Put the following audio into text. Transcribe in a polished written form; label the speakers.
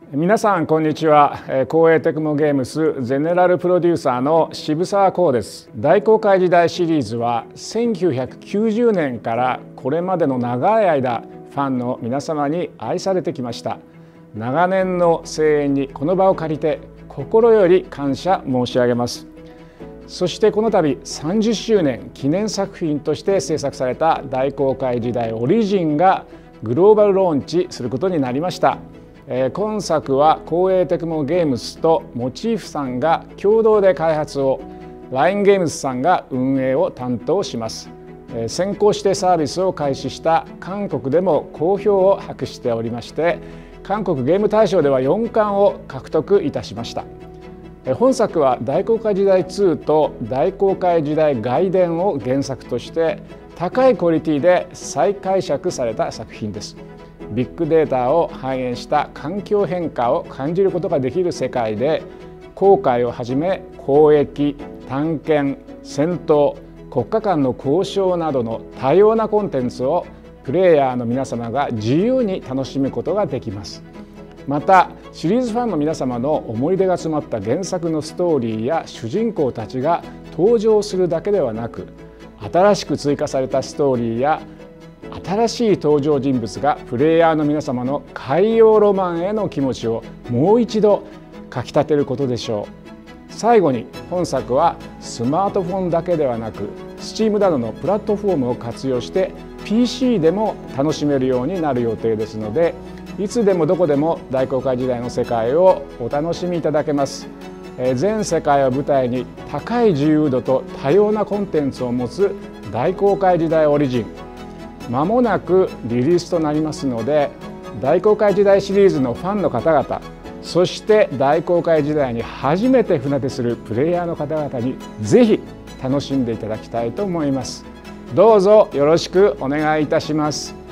Speaker 1: 皆さんこんにちは。光栄テクモゲームスゼネラルプロデューサーの渋沢光です。大航海時代シリーズは1990年からこれまでの長い間ファンの皆様に愛されてきました。長年の声援にこの場を借りて心より感謝申し上げます。そしてこの度30周年記念作品として制作された大航海時代オリジンがグローバルローンチすることになりました。今作は光栄テクモゲームスとモチーフさんが共同で開発を、ラインゲームズさんが運営を担当します。先行してサービスを開始した韓国でも好評を博しておりまして、韓国ゲーム大賞では4冠を獲得いたしました。本作は大航海時代2と大航海時代外伝を原作として高いクオリティで再解釈された作品です。ビッグデータを反映した環境変化を感じることができる世界で、航海をはじめ交易、探検、戦闘、国家間の交渉などの多様なコンテンツをプレイヤーの皆様が自由に楽しむことができます。またシリーズファンの皆様の思い出が詰まった原作のストーリーや主人公たちが登場するだけではなく、新しく追加されたストーリーや新しい登場人物がプレイヤーの皆様の海洋ロマンへの気持ちをもう一度かき立てることでしょう。最後に本作はスマートフォンだけではなく Steam などのプラットフォームを活用して PC でも楽しめるようになる予定ですので、いつでもどこでも大航海時代の世界をお楽しみいただけます。全世界を舞台に高い自由度と多様なコンテンツを持つ大航海時代オリジン、間もなくリリースとなりますので、大航海時代シリーズのファンの方々、そして大航海時代に初めて船出するプレイヤーの方々にぜひ楽しんでいただきたいと思います。どうぞよろしくお願いいたします。